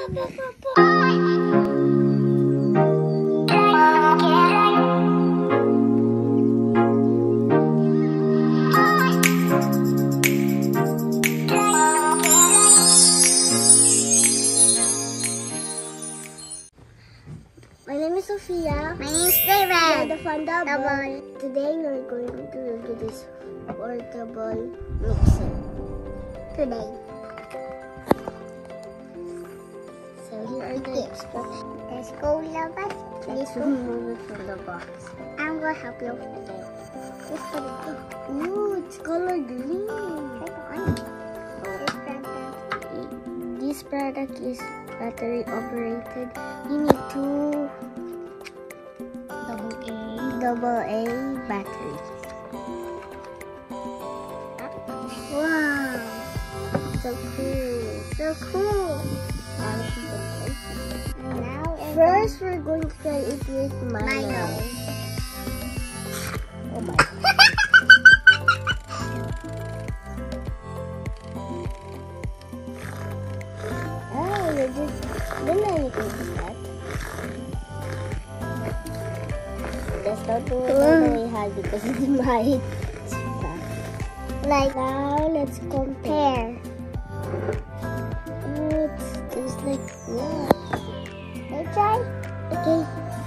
My name is Sophia. My name is David. The fun double. Today we're going to do this portable mixer. Today. So here are the instructions. Let's go, lovers. Let's remove it from the box. I'm going to help you. Just put it in. Ooh, it's color green. This product is battery operated. You need two AA batteries. Wow, so cool. So cool. Now first we're going to try it with Milo. Oh my. Then you can do that. Let's not do it very hard because it might spark. Like, now let's compare. Oh, it's just like what? let's try. Okay.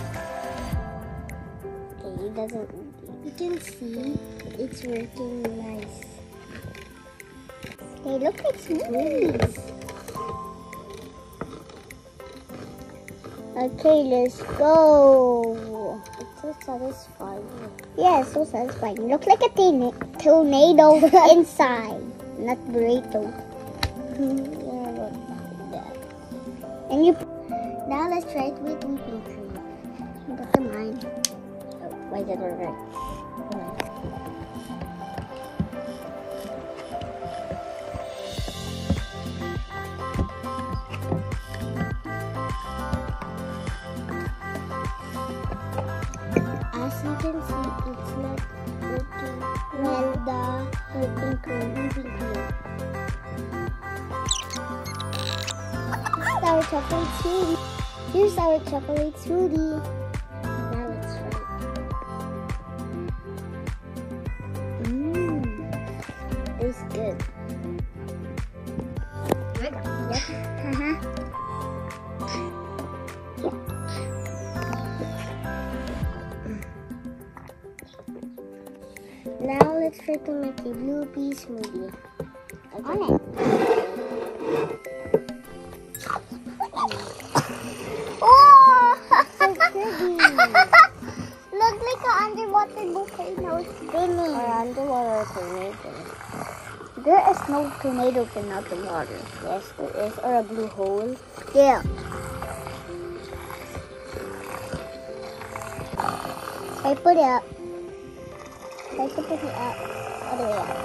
Okay, it doesn't. You can see it's working nice. They look like smoothies. Okay, let's go. It's so satisfying. Yeah, so satisfying. Looks like a tornado inside, not burrito. Yeah, look at that. And you Now let's try it with whipping cream. put the mine. Oh, why did it work? As you can see, it's not working well, the whipping cream. Our chocolate smoothie. Here's our chocolate smoothie. Now let's try it. It's good. Good? Yep. Now let's try to make a blue pea smoothie. On it. Oh! So pretty. Looks like an underwater volcano spinning. Or underwater tornado. There is no tornado cannot the water. Yes, there is. Or a blue hole. Yeah. I put it up. I can put it up. Other way up.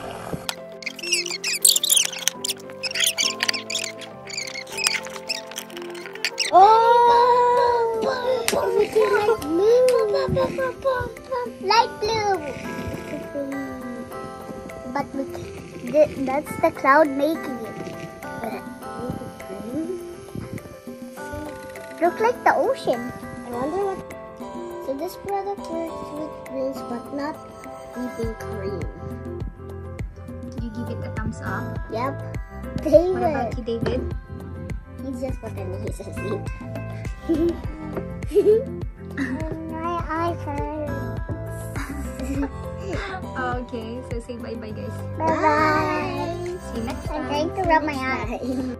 Oh! It's Light blue. But that's the cloud making it. Look like the ocean. I wonder what. So this product works with drinks, but not whipping cream. You give it a thumbs up. Yep. What about you, David? He's just pretending he's asleep. My eyes hurt. Okay, so say bye-bye, guys. Bye-bye. See you next I'm time. trying to rub my eyes.